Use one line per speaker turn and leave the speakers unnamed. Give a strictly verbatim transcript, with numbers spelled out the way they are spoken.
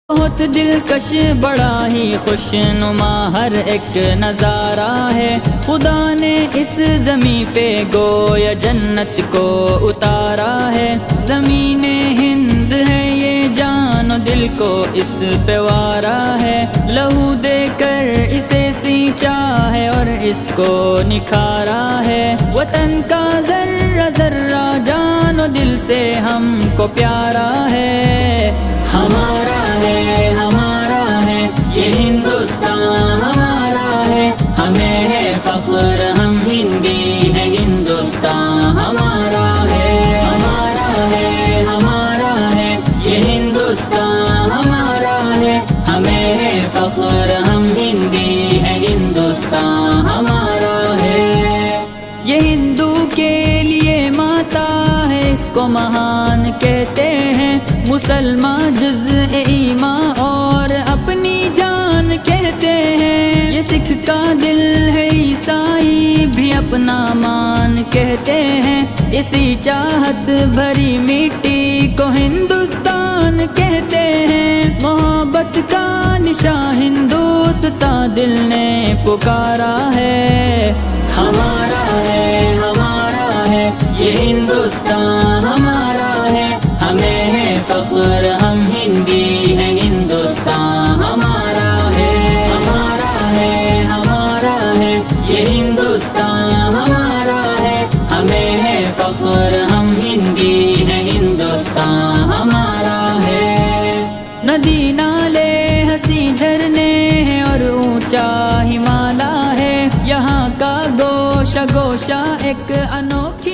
بہت دلکش بڑا ہی خوش نما ہر ایک نظارہ ہے، خدا نے اس زمین پہ گویا جنت کو اتارا ہے۔ زمین ہند ہے یہ جان و دل کو اس پہ وارا ہے، لہو دے کر اسے سینچا ہے اور اس کو نکھارا ہے۔ وطن کا ذرہ ذرہ جان و دل سے ہم کو پیارا ہے، ہمارا ہے ہمارا ہے یہ ہندوستان ہمارا ہے، ہمیں ہے فخر ہم ہندی ہے، ہندوستان ہمارا ہے، ہمارا ہے ہمارا ہے یہ ہندوستان ہمارا ہے، ہمیں ہے فخر ہم ہندی ہے، ہندوستان ہمارا ہے۔ یہ ہندو کے لیے ماتا ہے، اس کو مہان کہتے ہیں، مسلمان جز ایمان اور اپنی جان کہتے ہیں، یہ سکھ کا دل ہے عیسائی بھی اپنا مان کہتے ہیں، اسی چاہت بھری مٹی کو ہندوستان کہتے ہیں، محبت کا نشان ہندوستان دل نے پکارا ہے، ہمارا ہے ہمارا ہے یہ ہندوستان ہمارا ہے، ہمیں ہے فخر ہم ہندی ہے، ہندوستان ہمارا ہے، ہمارا ہے ہمارا ہے یہ ہندوستان ہمارا ہے، ہمیں ہے فخر ہم ہندی ہے، ہندوستان ہمارا ہے۔ ندی نالے ہنسی جھرنے ہیں اور اونچا ہمالیہ ہے، یہاں کا گوشہ گوشہ ایک انوکھا